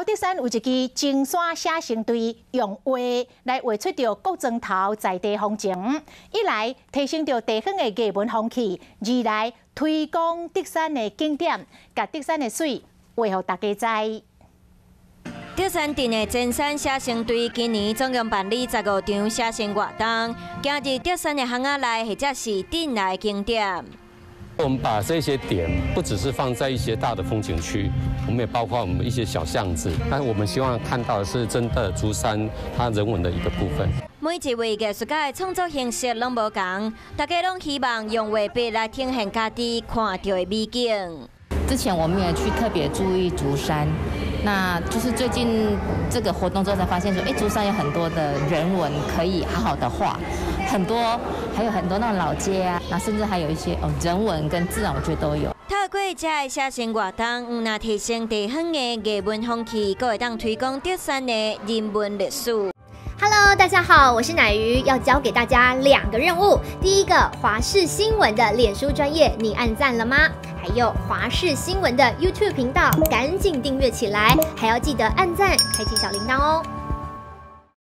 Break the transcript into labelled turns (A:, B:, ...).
A: 高德山有一支金山写生队，用画来画出着国庄头在地风情，一来提升着地方的艺文风气，二来推广德山的景点，甲德山的水画互大家知。
B: 德山镇的真山写生队今年总共办理15场写生活动，今日德山的巷仔内或者是镇内景点。
C: 我们把这些点不只是放在一些大的风景区，我们也包括我们一些小巷子。但我们希望看到的是真的竹山它人文的一个部分。
B: 每一位艺术家的创作形式拢无同，大家拢希望用画笔来呈现家己看到的美景。
D: 之前我们也去特别注意竹山，那就是最近这个活动之后才发现说，竹山有很多的人文可以好好的画。 很多，还有很多那种老街啊，那甚至还有一些人文跟自然，我觉得都有。
B: 透过这个写生活动，那提升地方的艺文风气，阁会当推广德山的人文历史。
E: Hello， 大家好，我是乃瑜，要教给大家2个任务。第一个，华视新闻的脸书专页，你按赞了吗？还有华视新闻的 YouTube 频道，赶紧订阅起来，还要记得按赞，开启小铃铛哦。